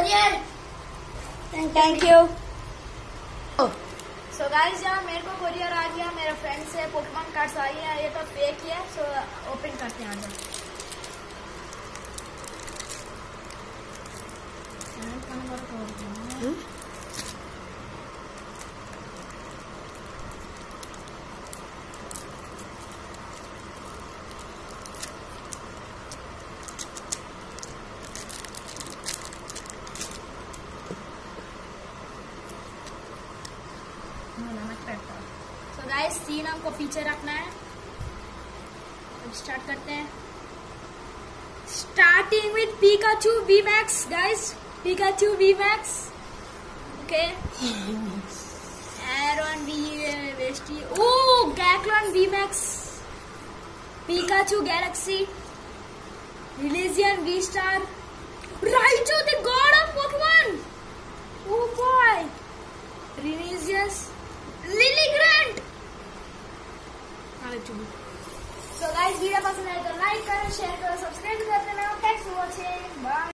Courier. Thank you. So guys यहाँ मेरे को कोरियर आ गया, मेरे फ्रेंड से पोकेमॉन कार्ड्स आई है, ये तो फेक ही है। सो ओपन करते हैं आज। तो गाइस 3 हमको पीछे रखना है। अब स्टार्ट करते हैं। Starting with Pikachu V max guys, Pikachu V max. Okay, Aron V Westie, oh Gaclon V max, Pikachu galaxy, religion V star, Raichu the god of Pokemon, oh boy, Renegious, Lily grand. तो guys video पसंद आए तो like करो, share करो, subscribe कर देना। Thanks for watching, bye.